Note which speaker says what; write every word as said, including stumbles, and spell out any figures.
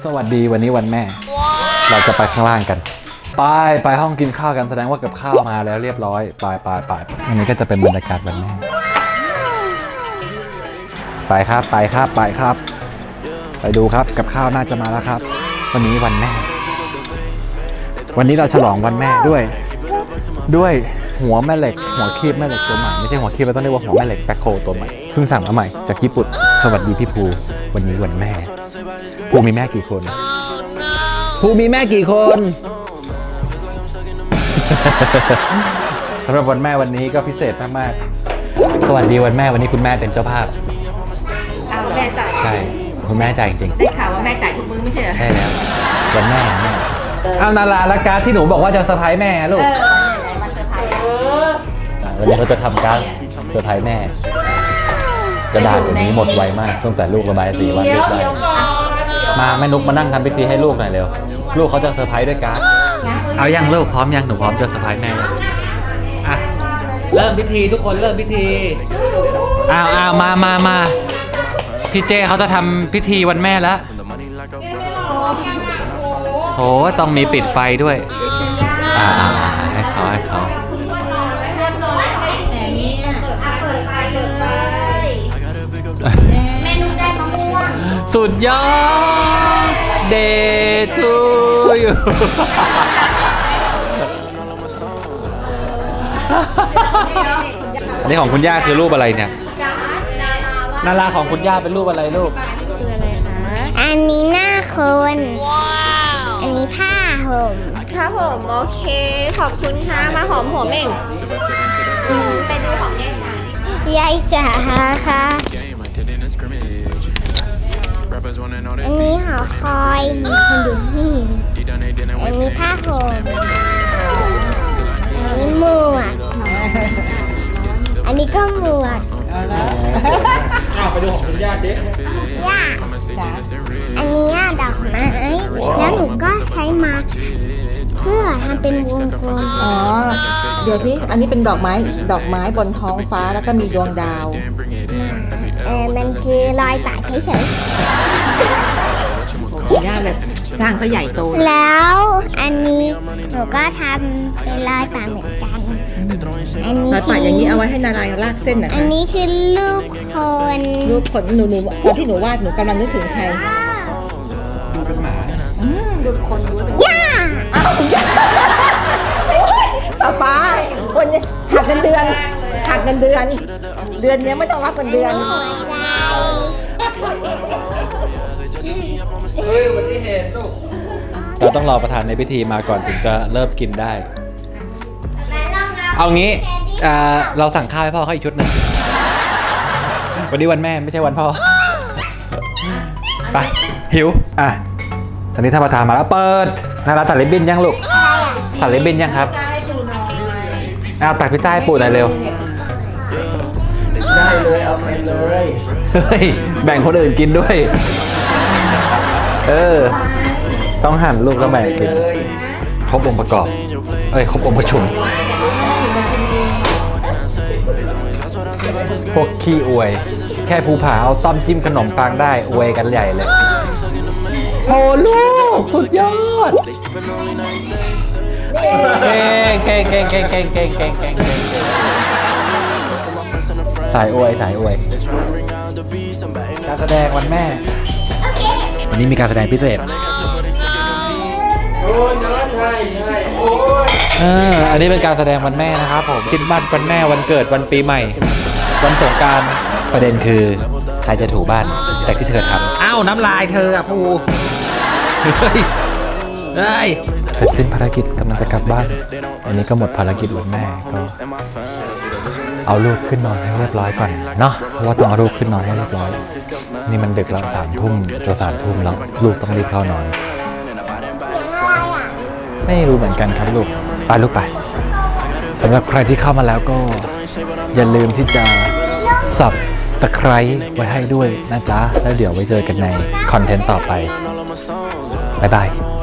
Speaker 1: สวัสดีวันนี้วันแม่เราจะไปข้างล่างกันไปไปห้องกินข้าวกันแสดงว่ากับข้าวมาแล้วเรียบร้อยไปไปไปอันนี้ก็จะเป็นบรรยากาศวันแม่ไปครับไปครับไปครับไปดูครับกับข้าวน่าจะมาแล้วครับวันนี้วันแม่วันนี้เราฉลองวันแม่ด้วยด้วยหัวแม่เหล็กหัวคีบแม่เหล็กตัวใหม่ไม่ใช่หัวคีบเราต้องเรียกว่าหัวแม่เหล็กแบ็คโคตัวใหม่เพิ่งสั่งมาใหม่จากญี่ปุ่นสวัสดีพี่ภูวันนี้วันแม่ภูมีแม่กี่คนภูมีแม่กี่คนสำหรับวันแม่วันนี้ก็พิเศษมากๆสวัสดีวันแม่วันนี้คุณแม่เป็นเจ้าภาพ
Speaker 2: เอาแม่จ่าย
Speaker 1: ใช่คุณแม่จ่ายจริง
Speaker 2: ได้ข่าวว่าแม่จ่ายทุกมื้อไม่ใช่เหรอ
Speaker 1: ใช่แล้ววันแม่แม่เอานาราและการ์ดที่หนูบอกว่าจะเซอร์ไพรส์แม่ลูกวันนี้เขาจะทำการเซอร์ไพรส์แม่กระดาษอย่างนี้หมดไวมากตั้งแต่ลูกระบายสีวันลูกได้มาแม่นุ๊กมานั่งทำพิธีให้ลูกหน่อยเร็วลูกเขาจะเซอร์ไพรส์ด้วยการ์ดเอายังลูกพร้อมยังหนูพร้อมจะเซอร์ไพรส์แม่อ่ะเริ่มพิธีทุกคนเริ่มพิธีอ้าวอ้าวมามามาพี่เจเขาจะทำพิธีวันแม่แล้วโหต้องมีปิดไฟด้วยอ่าให้เขาให้เขา
Speaker 2: แม่นุ่งได้มะม่วง
Speaker 1: สุดยอดเดทูอยู่อันนี้ของคุณย่าคือรูปอะไรเนี่ยนาราของคุณย่าเป็นรูปอะไรลูก
Speaker 3: อันนี้หน้าคนอันนี้ผ้าห่ม
Speaker 2: ผ้าห่มโอเคขอบคุณค่ะมาหอมหัวเม่งไปดูของยายจ๋าย
Speaker 3: ายจ๋าค่ะอันนี้หอคอยมีคนดูนี่อันนี้ผ้าห่มอันนี้หมวกอันนี้ก็หมวก
Speaker 1: ไปดูของคุณย่าดิ
Speaker 3: ย่าอันนี้ดอกไม้แล้วหนูก็ใช้มาเพื่อทำเป็นวงกลม
Speaker 2: อ๋อเดี๋ยวที่อันนี้เป็นดอกไม้ดอกไม้บนท้องฟ้าแล้วก็มีดวงดาว
Speaker 3: เออมันคือรอยปะเฉย
Speaker 2: ๆย่าแบบสร้างซะใหญ่โต
Speaker 3: แล้วอันนี้หนูก็ทำเป็นรอยปะเหมือนกัน
Speaker 2: อันนี้รอยปะอย่างนี้เอาไว้ให้นารายลากเส้นนะ
Speaker 3: อันนี้คือรูปคน
Speaker 2: รูปคนหนูหนูตอนที่หนูวาดหนูกำลังนึกถึงใคร
Speaker 1: ดูเป็นหมา
Speaker 2: ดูคนดูเป็น
Speaker 3: ย่า
Speaker 2: ป้าป้าคนนี้หักเงินเดือนหักเงินเดือนเดือนนี้ไม่ต้องรับเงินเดือน
Speaker 1: เราต้องรอประธานในพิธีมาก่อนถึงจะเริ่มกินได้เอางี้เราสั่งข้าวให้พ่อเขาอีกชุดหนึ่งวันนี้วันแม่ไม่ใช่วันพ่อไปหิวอ่ะตอนนี้ท่านประธานมาแล้วเปิดนาราตัดริบบิ้นยังลูกตัดริบบิ้นยังครับเอาตัดพิซซ่าให้ปู่หน่อยเร็ว
Speaker 4: ได้เลยเอาไปเลย
Speaker 1: เฮ้ยแบ่งคนอื่นกินด้วยเออต้องหั่นลูกแล้วแบ่งกินครบองค์ประกอบเอ้ยครบองค์ประชุมพวกขี้อวยแค่ภูผาเอาซ่อมจิ้มขนมปังได้อวยกันใหญ่เลยโอ้ลูกสุดยอดเก่งเก่งเก่งเก่งเก่งเก่งเก่งเก่งสายอวยสายอวยการแสดงวันแม่วันนี้มีการแสดงพิเศษเอออันนี้เป็นการแสดงวันแม่นะครับผมคิดบ้านวันแม่วันเกิดวันปีใหม่วันสงกรานต์ประเด็นคือใครจะถูบ้านแต่ที่เธอทำอ้าวน้ำลายเธออะภูเฮ้ยเฮ้ยเสร็จสิ้นภารกิจกำลังจะกลับบ้านอันนี้ก็หมดภารกิจวันแม่ก็เอาลูกขึ้นนอนให้เรียบร้อยก่อนเนาะเพราะว่าต้องเอาลูกขึ้นนอนให้เรียบร้อยนี่มันดึกแล้วสามทุ่มจะสามทุ่มแล้วลูกต้องรีบเข้านอนไม่รู้เหมือนกันครับลูกไปลูกไปสำหรับใครที่เข้ามาแล้วก็อย่าลืมที่จะสับตะไคร้ไว้ให้ด้วยนะจ๊ะแล้วเดี๋ยวไว้เจอกันในคอนเทนต์ต่อไปบ๊ายบาย